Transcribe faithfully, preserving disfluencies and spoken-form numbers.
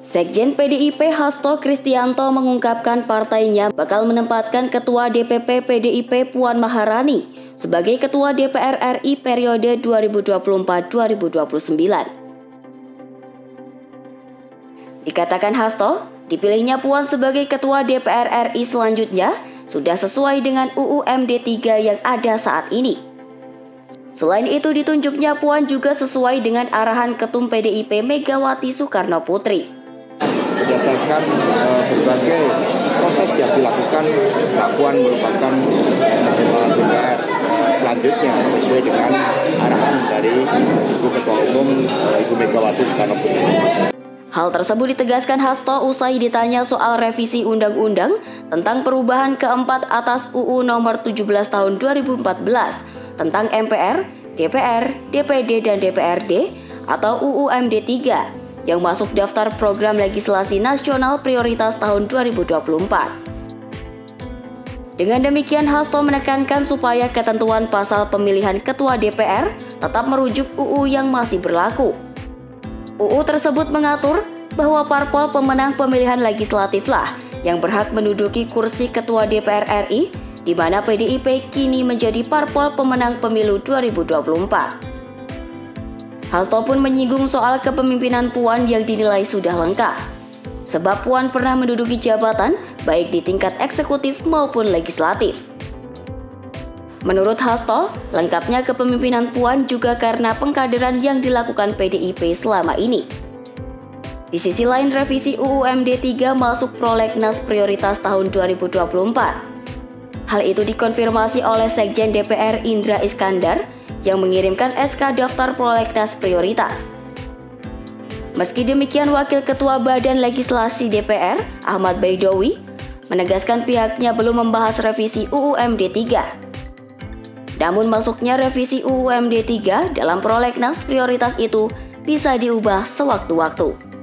Sekjen P D I P Hasto Kristianto mengungkapkan partainya bakal menempatkan Ketua D P P P D I P Puan Maharani sebagai Ketua D P R R I periode dua ribu dua puluh empat sampai dua ribu dua puluh sembilan. Dikatakan Hasto, dipilihnya Puan sebagai Ketua D P R R I selanjutnya sudah sesuai dengan U U M D tiga yang ada saat ini. Selain itu, ditunjuknya Puan juga sesuai dengan arahan Ketum P D I P Megawati Soekarno Putri. Berdasarkan uh, berbagai proses yang dilakukan, Mbak Puan merupakan uh, D P R selanjutnya sesuai dengan arahan dari Ibu Ketua Umum uh, Ibu Megawati Soekarno Putri. Hal tersebut ditegaskan Hasto usai ditanya soal revisi undang-undang tentang perubahan keempat atas U U nomor tujuh belas tahun dua ribu empat belas tentang M P R, D P R, D P D, dan D P R D atau U U M D tiga yang masuk daftar program legislasi nasional prioritas tahun dua ribu dua puluh empat. Dengan demikian, Hasto menekankan supaya ketentuan pasal pemilihan Ketua D P R tetap merujuk U U yang masih berlaku. U U tersebut mengatur bahwa parpol pemenang pemilihan legislatiflah yang berhak menduduki kursi Ketua D P R R I, di mana P D I P kini menjadi parpol pemenang pemilu dua ribu dua puluh empat. Hasto pun menyinggung soal kepemimpinan Puan yang dinilai sudah lengkap, sebab Puan pernah menduduki jabatan baik di tingkat eksekutif maupun legislatif. Menurut Hasto, lengkapnya kepemimpinan Puan juga karena pengkaderan yang dilakukan P D I P selama ini. Di sisi lain, revisi U U M D tiga masuk prolegnas prioritas tahun dua ribu dua puluh empat. Hal itu dikonfirmasi oleh Sekjen D P R Indra Iskandar yang mengirimkan S K daftar prolegnas prioritas. Meski demikian, Wakil Ketua Badan Legislasi D P R, Ahmad Baidowi, menegaskan pihaknya belum membahas revisi U U M D tiga. Namun masuknya revisi U U M D tiga dalam prolegnas prioritas itu bisa diubah sewaktu-waktu.